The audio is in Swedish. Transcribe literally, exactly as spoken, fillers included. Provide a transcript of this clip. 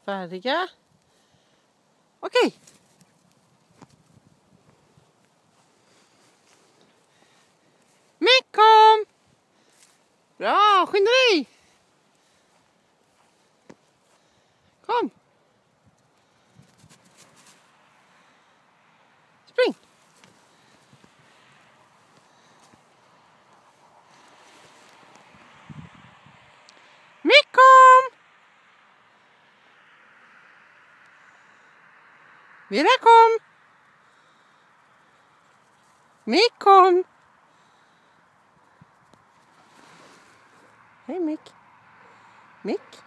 Färdiga. Okej. Mick, kom! Bra, skynda dig! Kom! Spring! Mick, kom! Vera, kom! Mick, kom! Hej Mick. Mick.